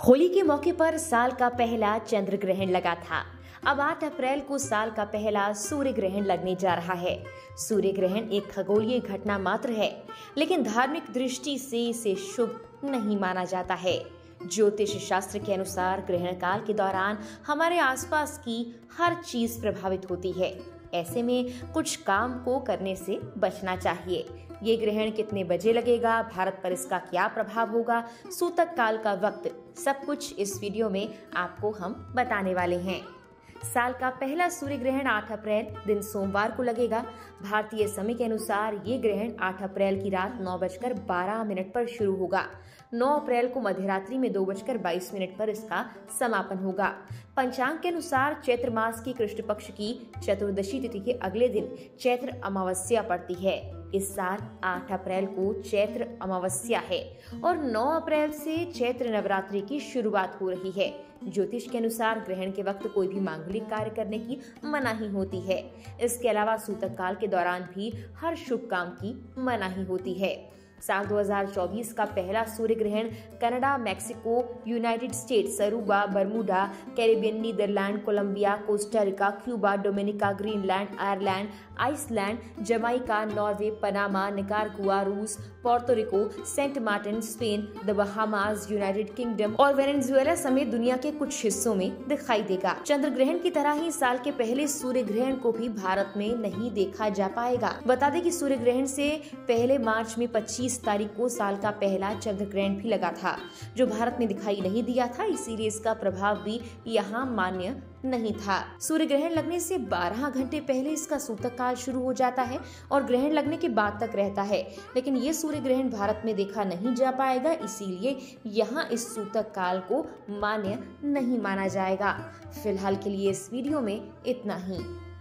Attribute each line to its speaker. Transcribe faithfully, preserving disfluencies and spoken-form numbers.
Speaker 1: होली के मौके पर साल का पहला चंद्र ग्रहण लगा था। अब आठ अप्रैल को साल का पहला सूर्य ग्रहण लगने जा रहा है। सूर्य ग्रहण एक खगोलीय घटना मात्र है, लेकिन धार्मिक दृष्टि से इसे शुभ नहीं माना जाता है। ज्योतिष शास्त्र के अनुसार ग्रहण काल के दौरान हमारे आसपास की हर चीज प्रभावित होती है। ऐसे में कुछ काम को करने से बचना चाहिए। ये ग्रहण कितने बजे लगेगा, भारत पर इसका क्या प्रभाव होगा, सूतक काल का वक्त, सब कुछ इस वीडियो में आपको हम बताने वाले हैं। साल का पहला सूर्य ग्रहण आठ अप्रैल दिन सोमवार को लगेगा। भारतीय समय के अनुसार ये ग्रहण आठ अप्रैल की रात नौ बजकर बारह मिनट पर शुरू होगा। नौ अप्रैल को मध्यरात्रि में दो बजकर बाईस मिनट पर इसका समापन होगा। पंचांग के अनुसार चैत्र मास की कृष्ण पक्ष की चतुर्दशी तिथि के अगले दिन चैत्र अमावस्या पड़ती है। इस साल आठ अप्रैल को चैत्र अमावस्या है और नौ अप्रैल से चैत्र नवरात्रि की शुरुआत हो रही है। ज्योतिष के अनुसार ग्रहण के वक्त कोई भी मांगलिक कार्य करने की मनाही होती है। इसके अलावा सूतक काल के दौरान भी हर शुभ काम की मनाही होती है। साल दो हज़ार चौबीस का पहला सूर्य ग्रहण Canada, Mexico, United States, Aruba, Bermuda, Caribbean, Netherland, Colombia, Costa Rica, Cuba, Dominica, Greenland, Ireland, Iceland, Jamaica, Norway, Panama, Nicaragua, रूस, Puerto Rico, Saint Martin, Spain, the Bahamas, United Kingdom और वेनेजुएला समेत दुनिया के कुछ हिस्सों में दिखाई देगा। चंद्र ग्रहण की तरह ही साल के पहले सूर्य ग्रहण को भी भारत में नहीं देखा जा पाएगा। बता दें कि सूर्य ग्रहण से पहले मार्च में पच्चीस तारीख को साल का पहला चंद्र ग्रहण भी लगा था, जो भारत में दिखाई नहीं दिया था, इसीलिए इसका प्रभाव भी यहाँ मान्य नहीं था। सूर्य ग्रहण लगने से बारह घंटे पहले इसका सूतक काल शुरू हो जाता है और ग्रहण लगने के बाद तक रहता है, लेकिन ये सूर्य ग्रहण भारत में देखा नहीं जा पाएगा, इसीलिए यहाँ इस सूतक काल को मान्य नहीं माना जाएगा। फिलहाल के लिए इस वीडियो में इतना ही।